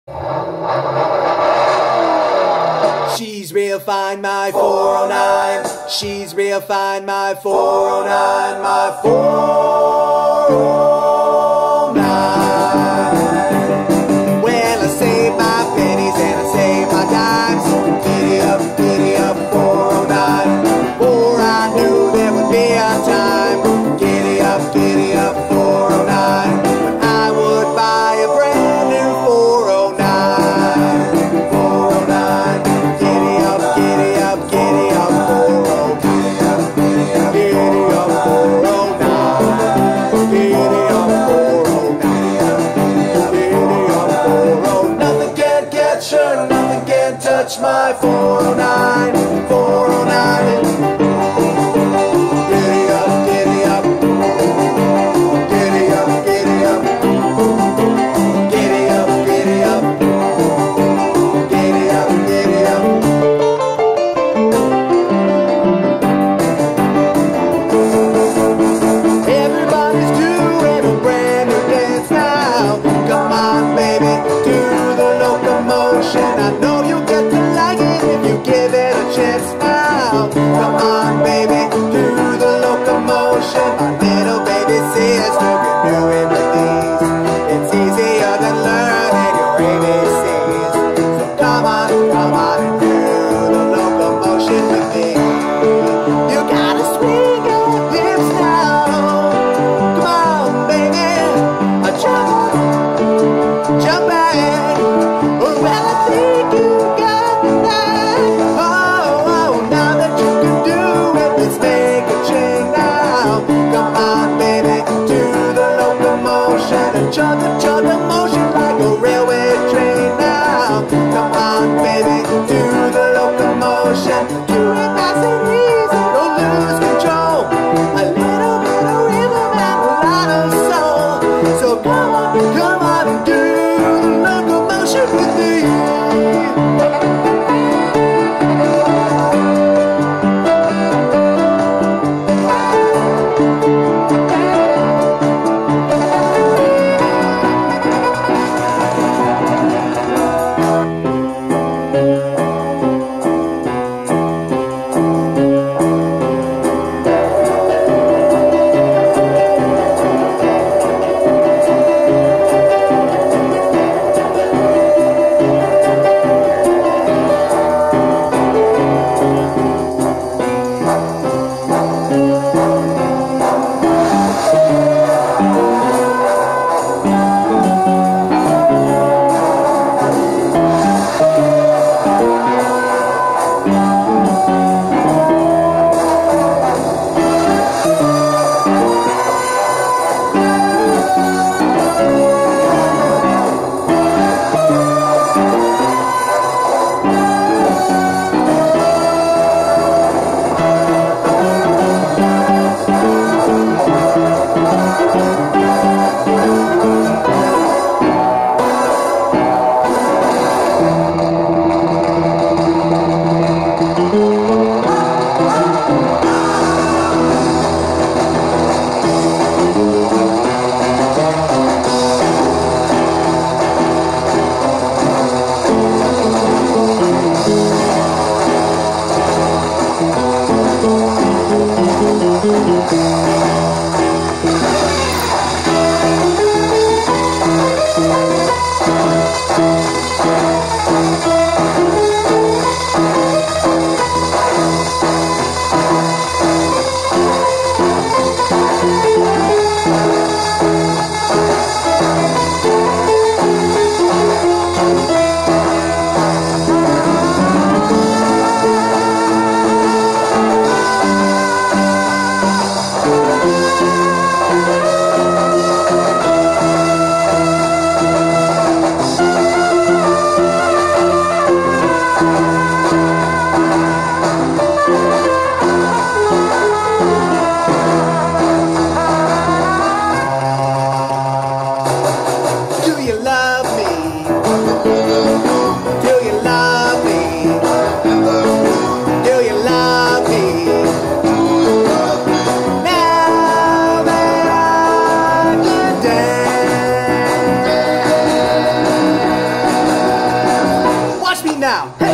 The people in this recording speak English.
She's real fine, my 409. She's real fine, my 409, my 409. Well, I save my pennies and I save my dimes. Giddy up, 409. For I knew there would be a time. Giddy up, 409. When I would buy a brand new 409. 409. Giddy up, 409. Giddy up, 409. Giddy up, 409. Giddy up, 409. Nothing can catch her, nothing can touch my 409. 409. Giddy up, giddy up. Giddy up, giddy up. Giddy up, giddy up. Giddy up, giddy up. Everybody's doing a brand new dance now. Come on, baby, do the locomotion. I know you'll get to like it if you give it a chance now. Come on, baby, do the locomotion. My little baby sister can do it with ease. It's easier than learning your ABCs. So come on and do the locomotion with me. You gotta swing your hips now. Come on, baby, jump back. Well, I think you got that. Oh, now that you can do it, let's make a change now. Come on, baby, do the locomotion and chug the motion like a railway train. now. Hey.